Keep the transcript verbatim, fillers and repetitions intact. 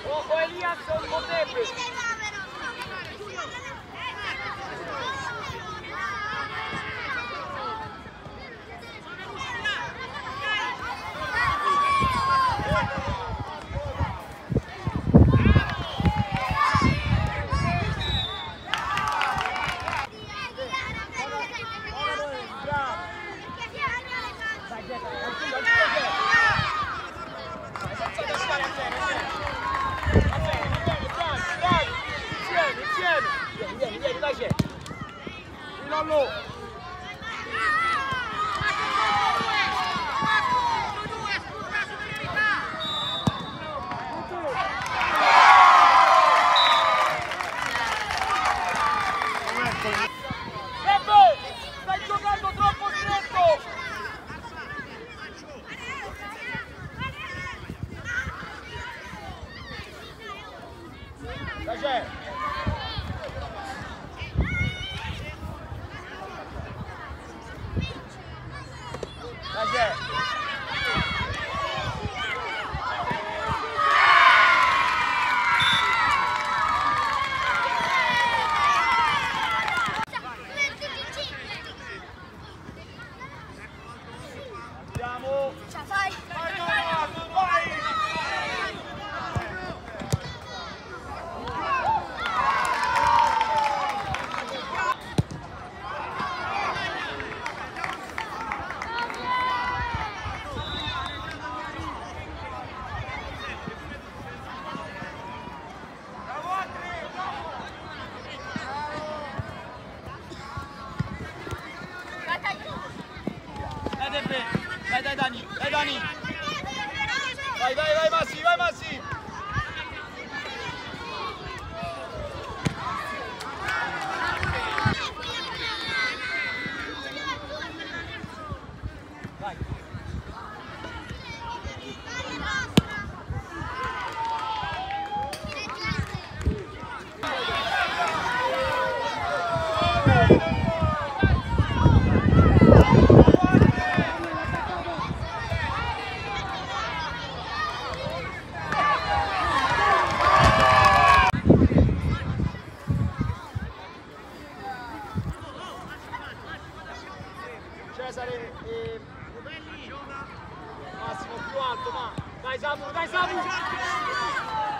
O Elias o Pepe. Stai giocando troppo stretto! Dai, c'è! Dai, c'è! Andiamo! Ce la fai? Vai, vai, vai! Dai, dai, Dani, dai, Dani! Vai, vai, vai, Massi, vai, Massi! Vai! Cesare e Massimo più alto, ma dai Samu, dai Samu!